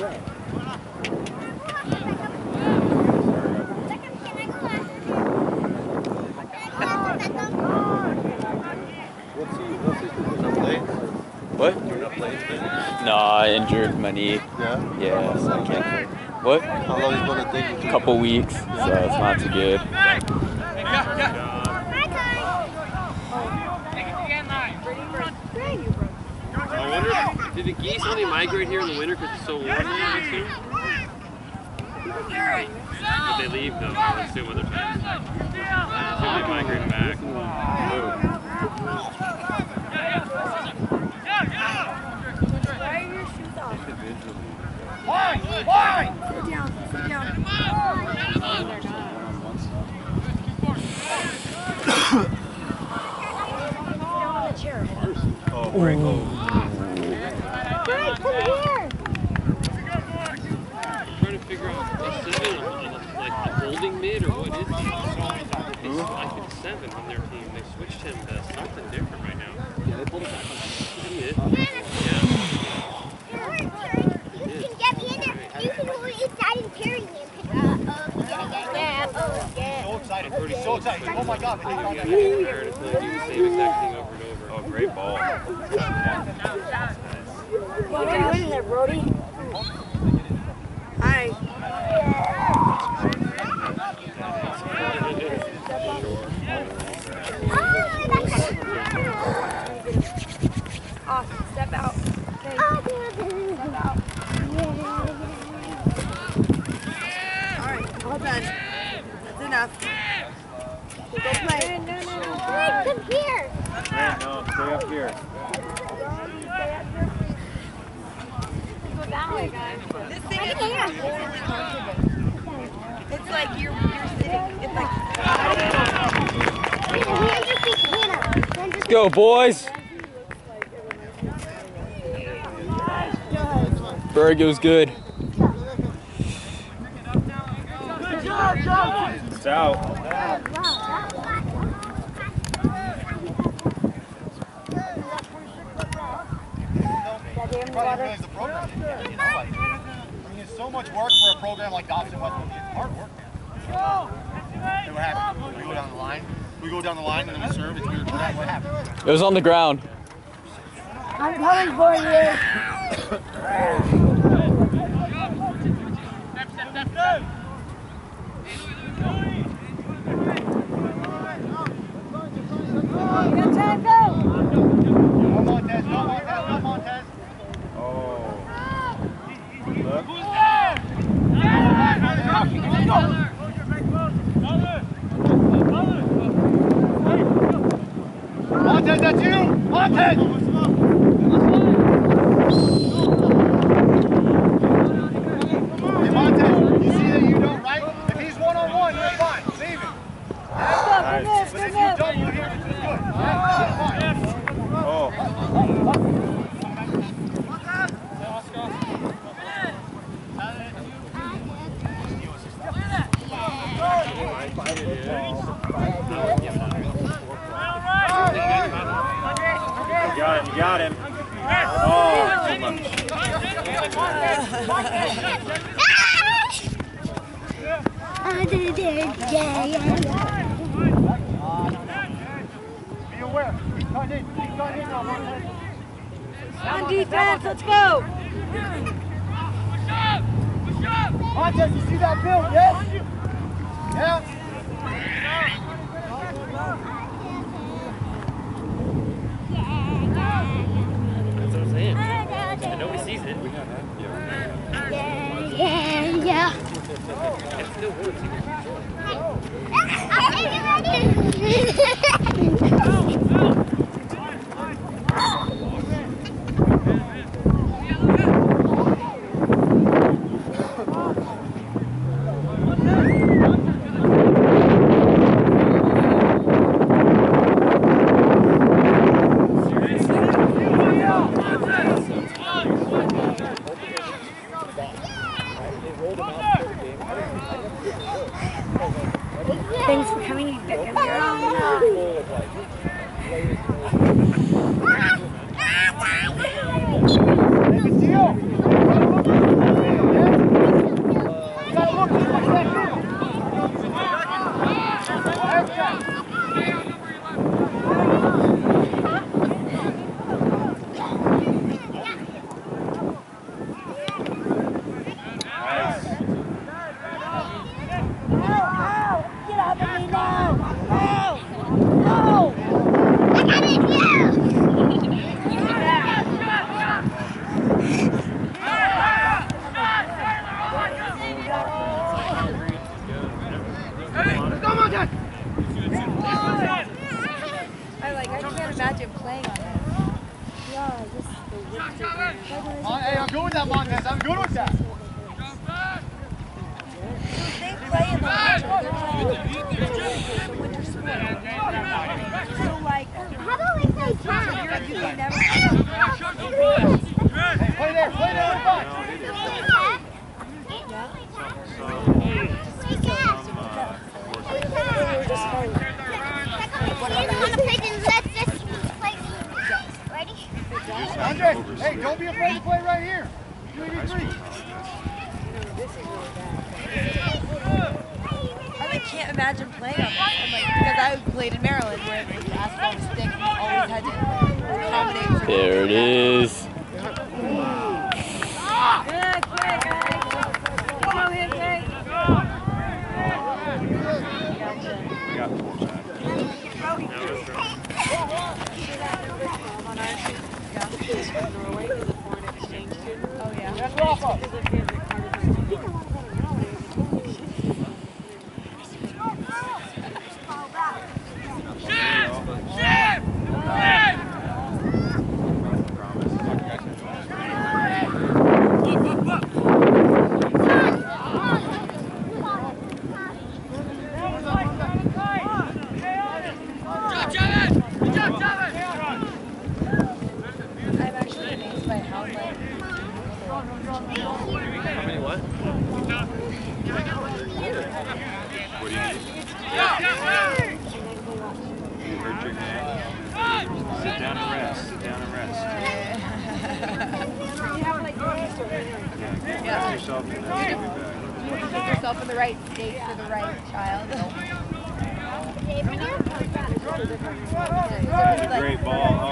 What? No, I injured my knee. Yeah? Yeah, so I can't. What? How long is it going to take you? A couple weeks, so it's not too good. I wonder, did the geese only migrate here in the winter because it's so warm there? But they leave though, I would assume other times. I assume they migrate back. Why? Sit down, sit down. Oh, great goal. Greg, come here. I'm trying to figure out a 7 like a holding mid or what is he? He's like a 7 on their team. They switched him to something different right now. Yeah, they pulled him back on he did. Yeah. You can get me in there. You can hold it inside and carry him. So excited, Birdie, so excited. Oh my God. There to play, do the same exact thing over and over. Oh, great ball. What are you doing there, Brody? Hi. Awesome. Step out. Okay. Step out. Alright, all done. That's enough. Go play. No. Come here. No, stay up here. Go that way, guys. This thing is really hard today. It's like you're sitting. It's like. Let's go, boys. Berg, it was good. It's out. The program. It's so much work for a program like Dobson High School. It's hard work. And what happened? We go down the line. We go down the line and then we serve. It's weird. What happened? It was on the ground. I'm coming for you. Good time, go. Go Montez, go Montez, go Montez. Oh. Look. Montez, that's you! Montez! Hey Montez, you see that you don't, right? If he's one-on-one, you're fine. Leave him. Nice. But if you don't, you're here, it's good. Yeah, fine. Oh. You got him. Oh, too much. Be aware. Keep cutting in. Keep cutting in now, Montez. On defense, let's go. Montez, you see that build, yes? Yeah. That's what I'm saying. And nobody sees it. Yeah. It still works. Thanks for coming. Make a deal. good with that. They play in the winter sport. So like, how do we say that? You never Hey, play there, fine. Andre, hey, don't be afraid to play right here. 3v3. I like, can't imagine playing on this. I'm like, because I played in Maryland where the basketball was thick and you always had to accommodate for There it is. Good play, guys. Go him, Jake. We got 4 shots. Oh, yeah. That's Rafa. I'm actually amazed by how, like, How many what? What do you need? You hurt your hand? Sit down and rest. Sit down and rest. Yeah, rest yourself and then you'll be back. put yourself in the right state for the right child. Great ball. Oh.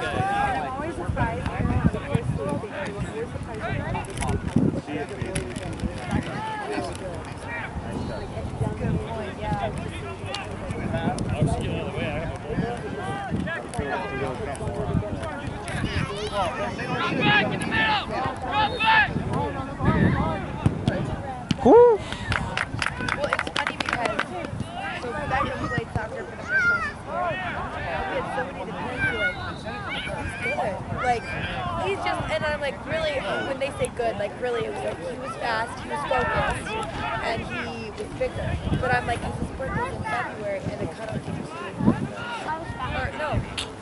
Woo! Well, it's funny because so Rebecca played soccer for the first time this year. We had somebody to play he's good. Like he's just, and I'm like, really, when they say good, like really, it was like he was fast, he was focused, and he was bigger. But I'm like, his birthday was in February, and the cutoff date was or no.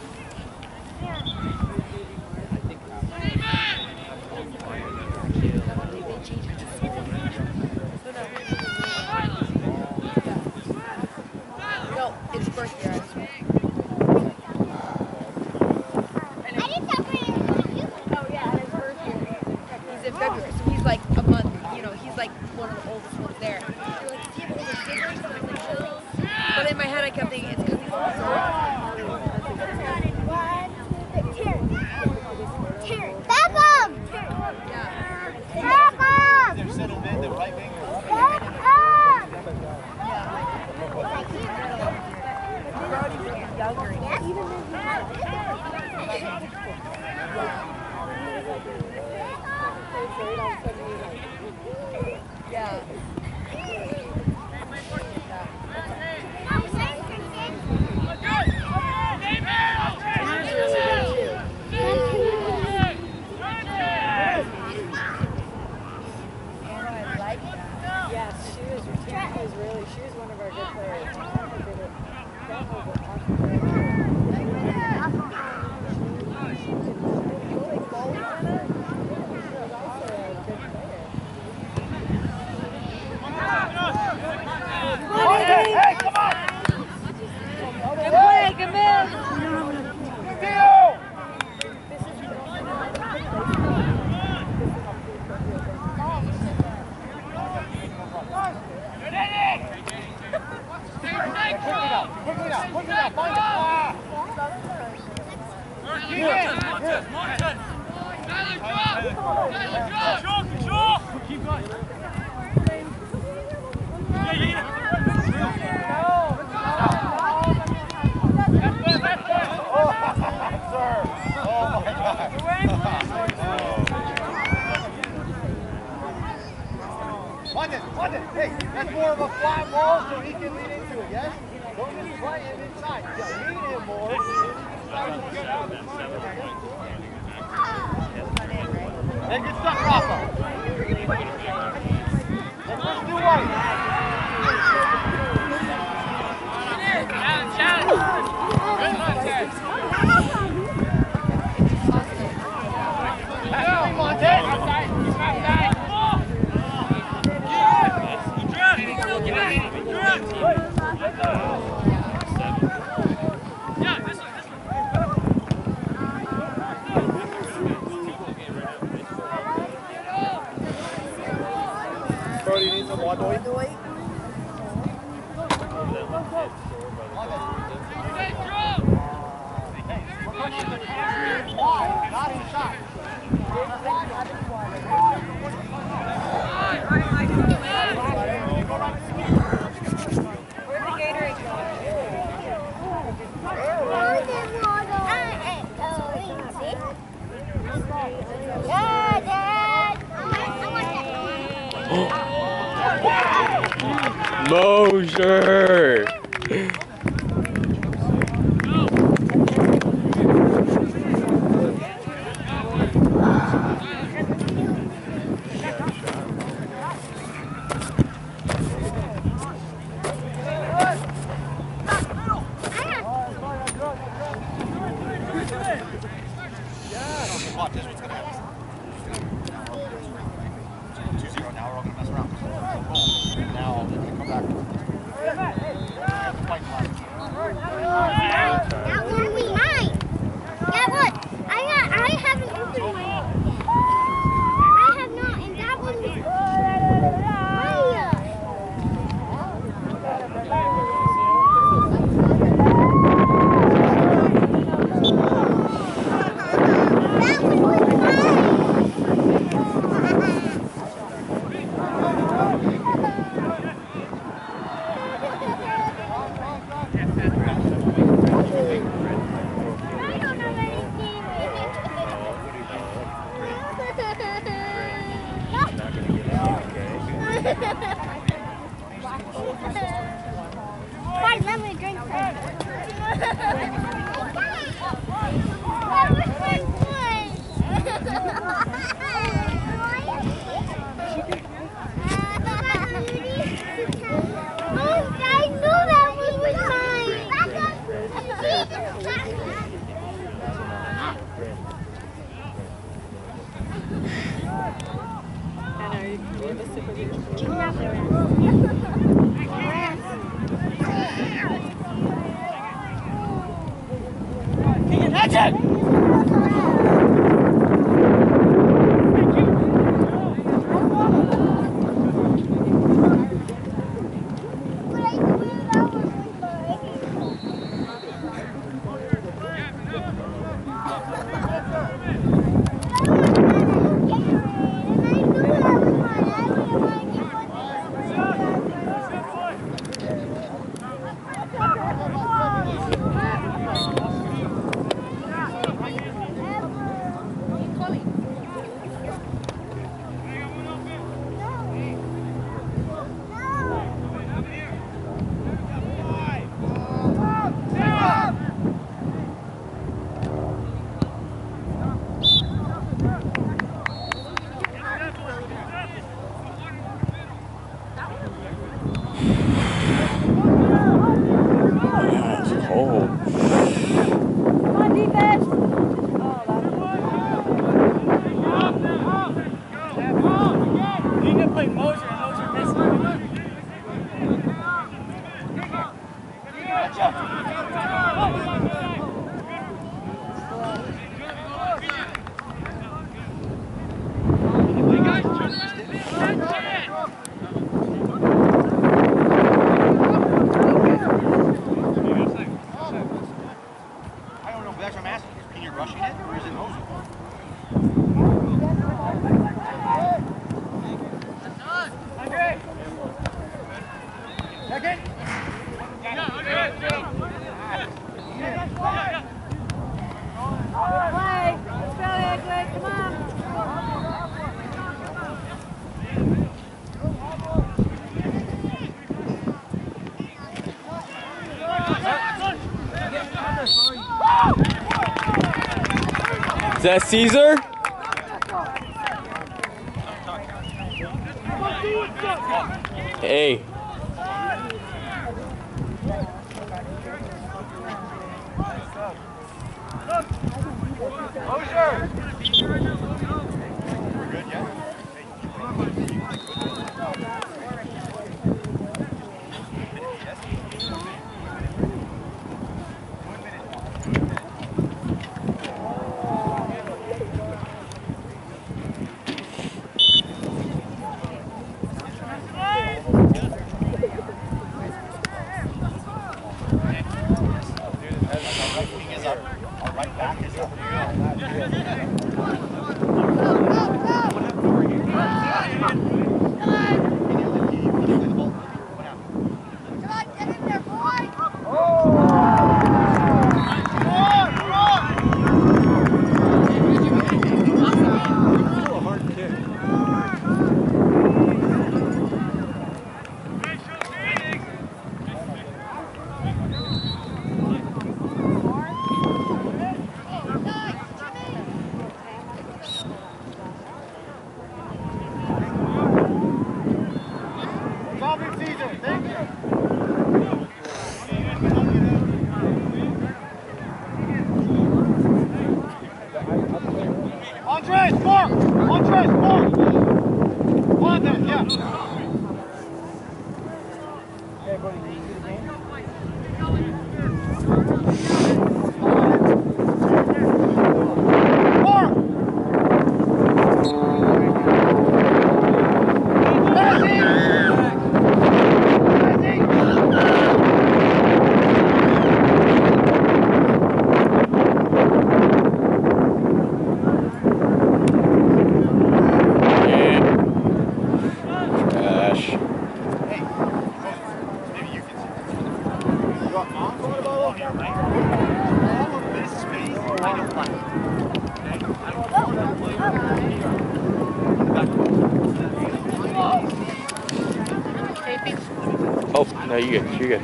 They changed it to no, it's birth year. Oh yeah, his birth year. He's in February, so he's like a month. You know, he's like one of the oldest ones there. They're like, "Do you have older siblings?" And I was like, "No." But in my head, I kept thinking it's because he's older. They're settled in the right wing. Yeah. She was one of our good players. Hey, come on! Good play, good move. Quickly now, find it. Keep going. London, hey, that's more of a flat wall so he can lean into it, yes? Don't just play him inside. Yeah, lean him more. Hey, good stuff, Rafa. Mosher! Watch this, what's going to happen. 2-0 now, we're all going to mess around. Now, they're going to come back. That won't be mine. Yeah, look. I haven't opened mine. I have not, and that one was mine. Fine, let me drink some. That was my one. Oh, I knew that one was mine. Is that Caesar? Hey. No, you good. You're good.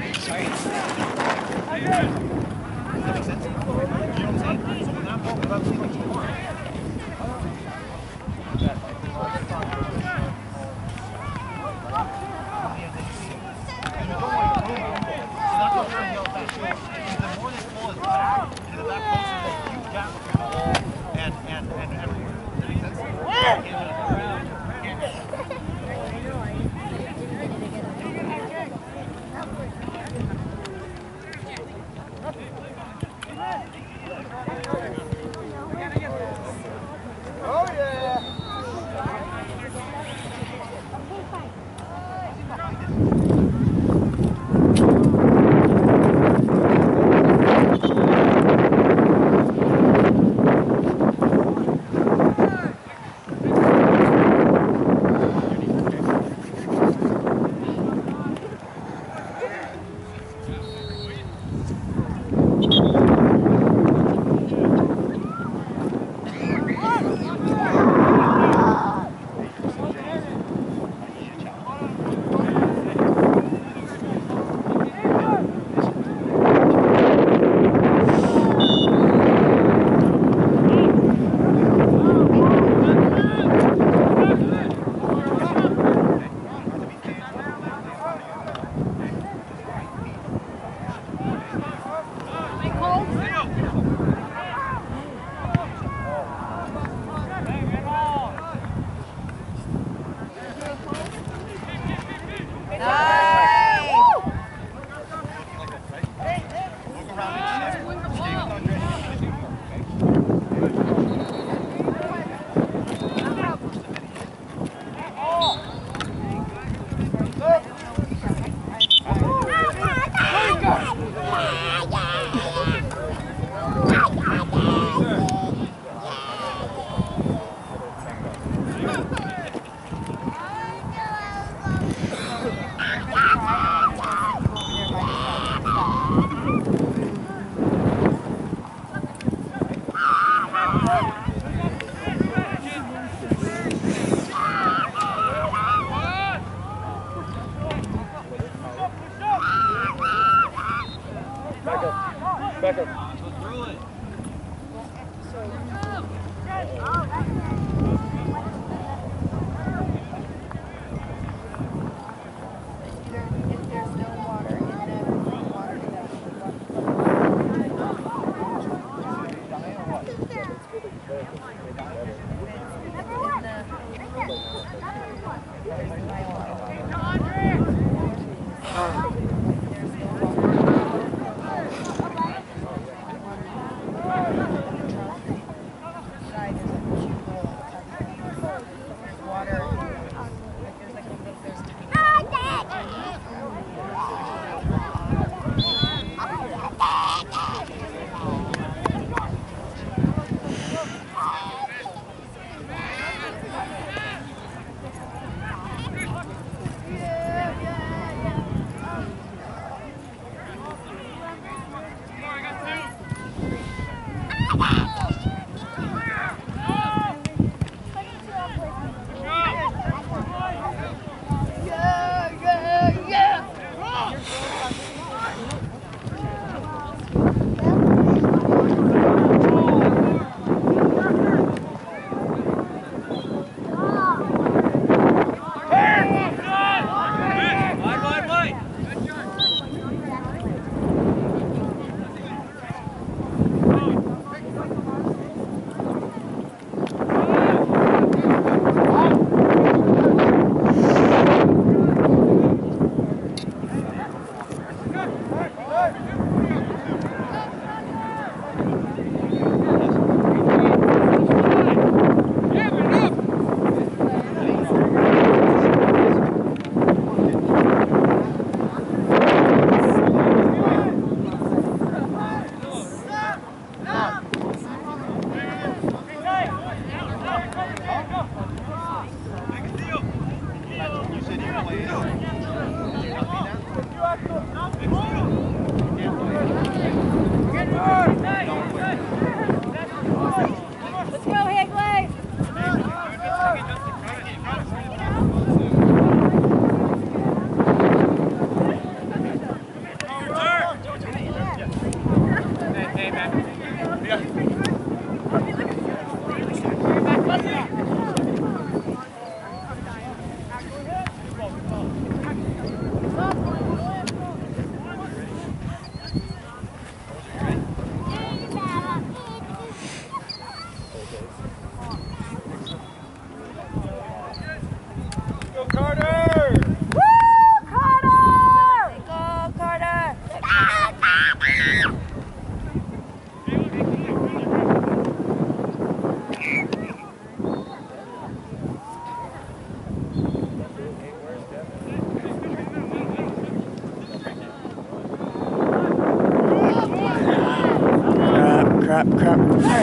Crap.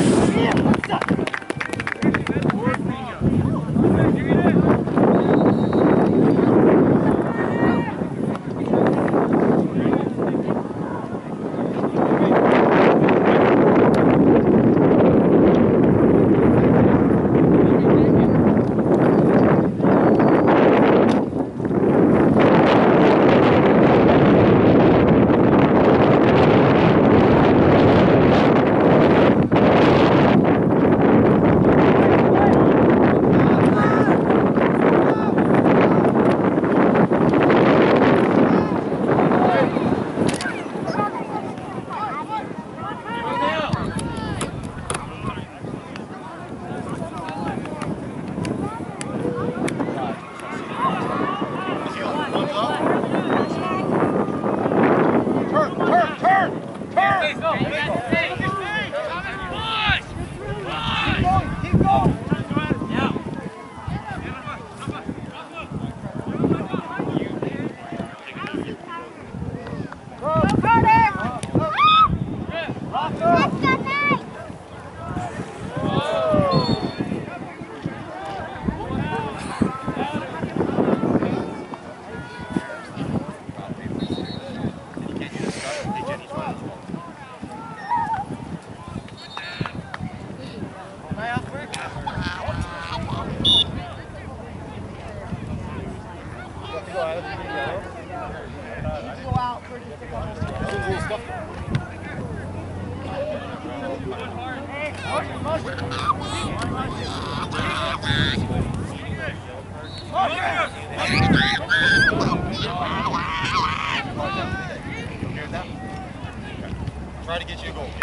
Try to get you a goal.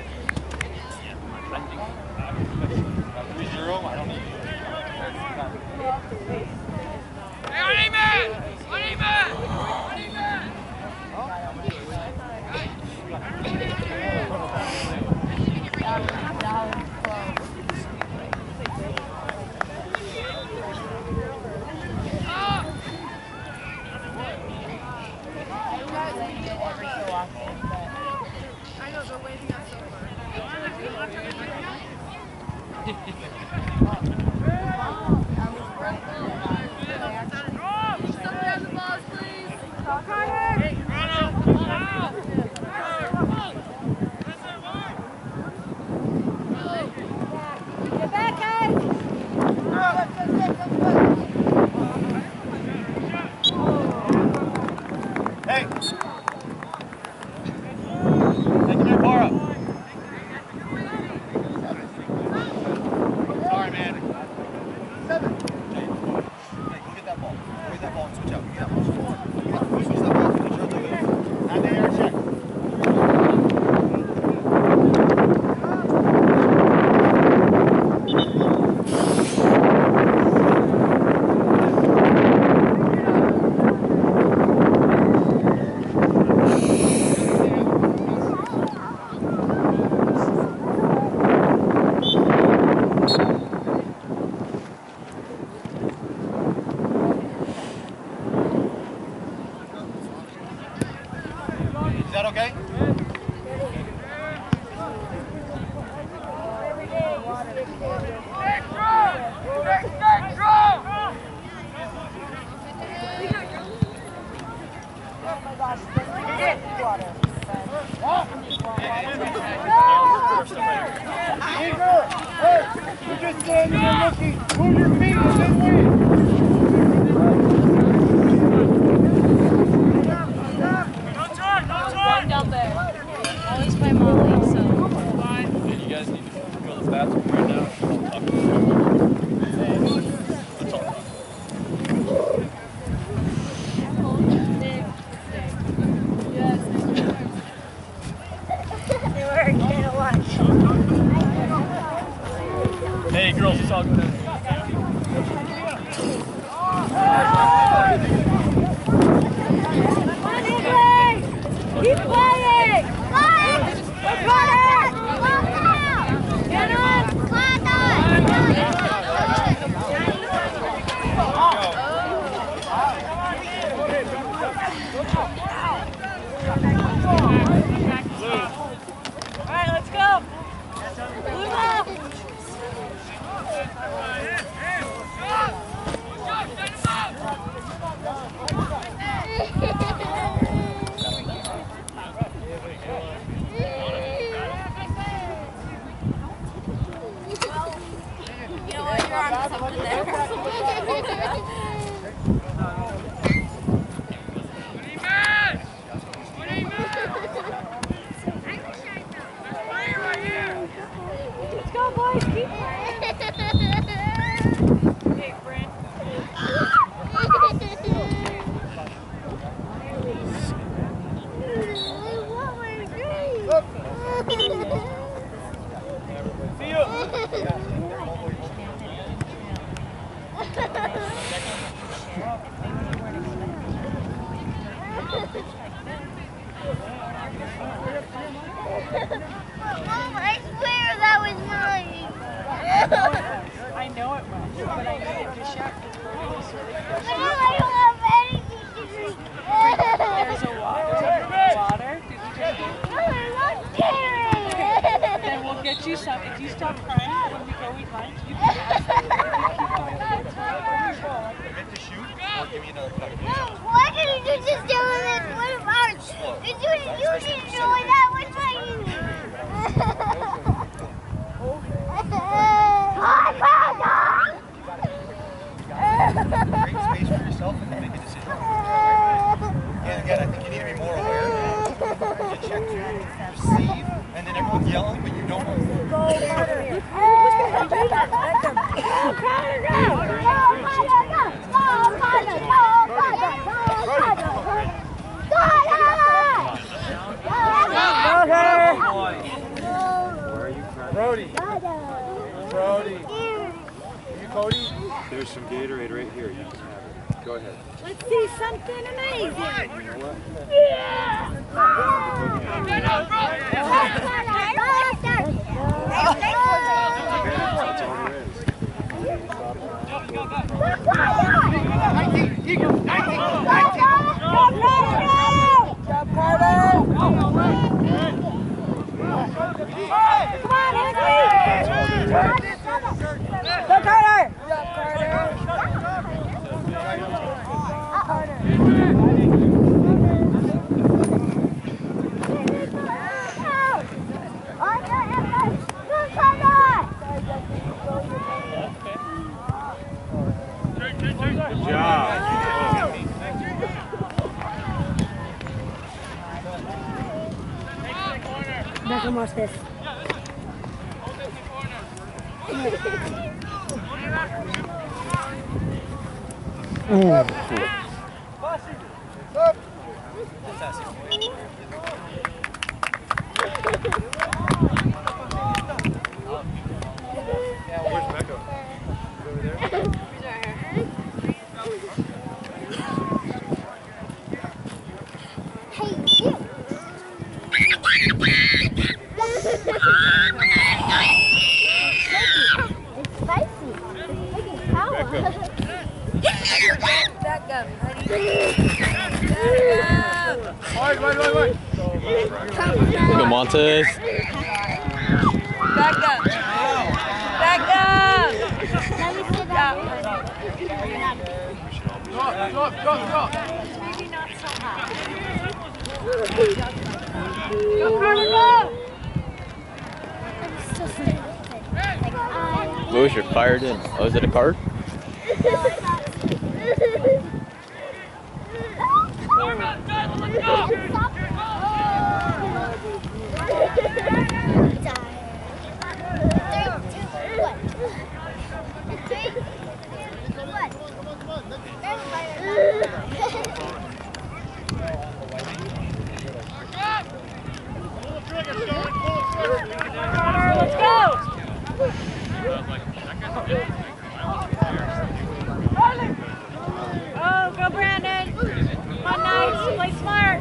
3-0, I don't need you. Is that okay? You're just standing there looking. Move your feet and then win. One down there. Always play Molly, so. And you guys need to go to the bathroom right now. I'll talk to you. That's all. Hey girls, it's all good. to shoot, or give me another cut. Why didn't you just do it in one of ours? Did you didn't do it that one time? Create space for yourself and then make a decision. And again, I think you need to be more aware. You check to receive, and then everyone's yelling, but you don't know. Brody. Brody. You Cody? There's some Gatorade right here. You can have it. Go ahead. Let's see something amazing. You know what? That's all there is. Go Carter! Good job. Back and watch this. Where's Becca? Over there? Go Montes. Back up. Back up. Let me sit down. Go. Maybe not so high. Go, Carter, go. What was your fired in? Oh, is it a card? Let's go. Oh, go Brandon. Come on, nice. Play smart.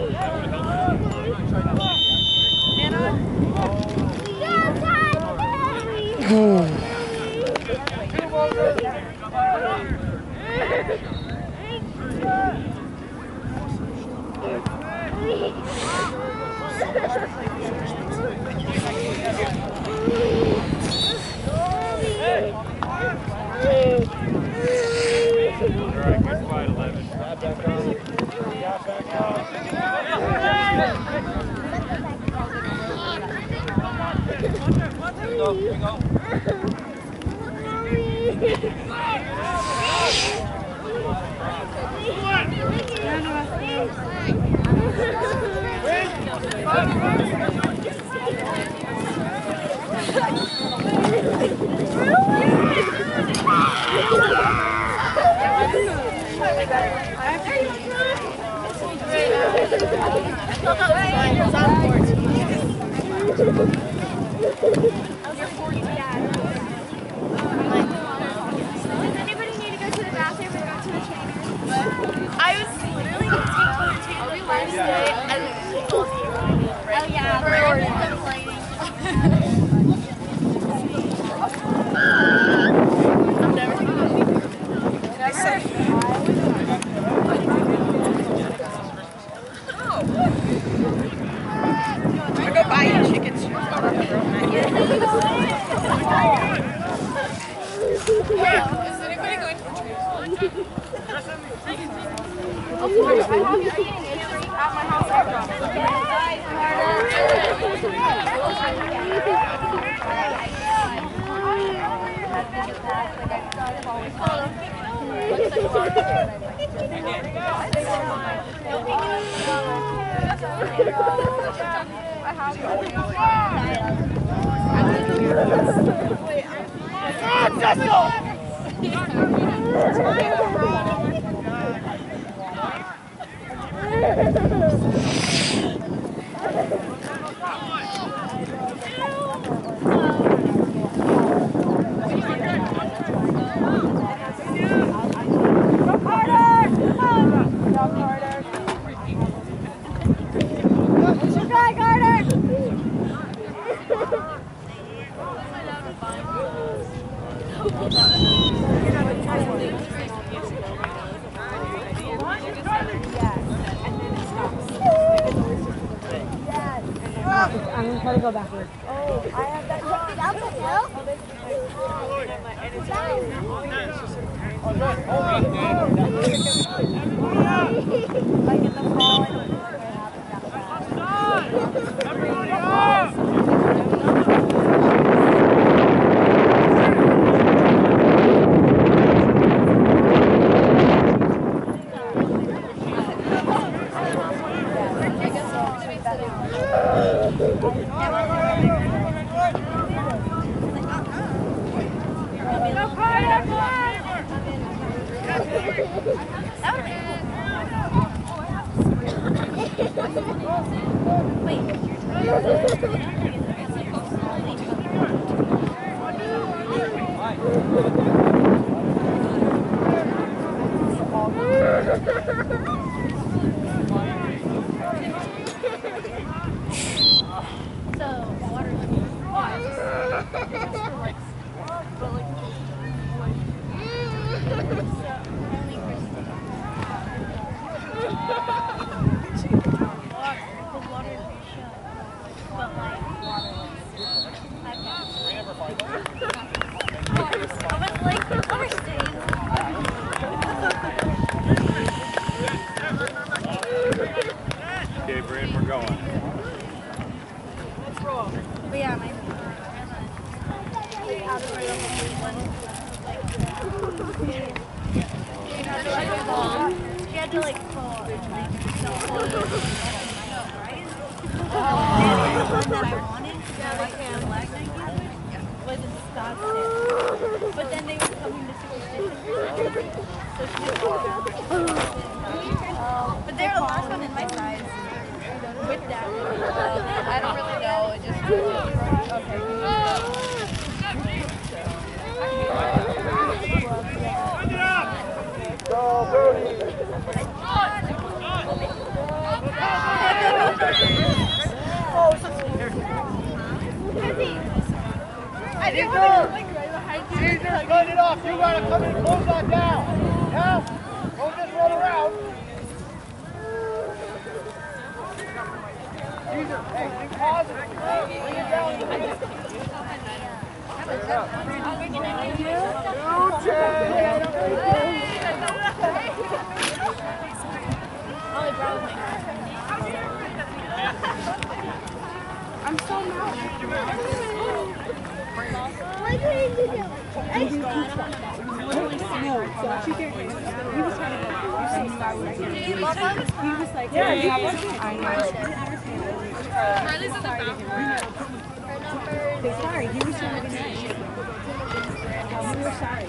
Alright, good fight, 11. Is anybody going for trees? I'm going to try to go backwards. Oh, I have that down the hill. Like in the fall, I don't know what Okay, Brandon, we're going. But yeah, my she had to like pull and like so right? The one that I wanted, the white black Nike, was in Scottsdale. But then they were coming to Superstition. So she just but they're the last one in my size. With that. I don't really know. It just okay. I didn't want to like right behind you. Caesar, cut it off. You gotta come in and close that down. Now, don't just run around. Caesar, hey, think positive. Bring it down. I'm so mad. No, so she did. He was trying to go. He was like, yeah, I know. Sorry, he was trying to be nice. We were sorry.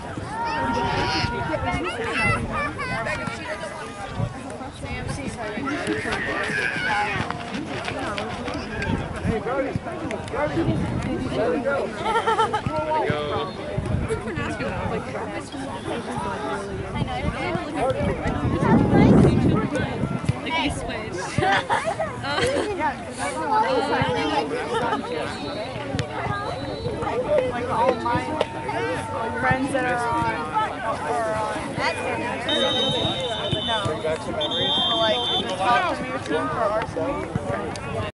Hey, Brody. Brody. Let it go. Like you switched. Like all my friends that are on. No. Like, talk to me or something for our school.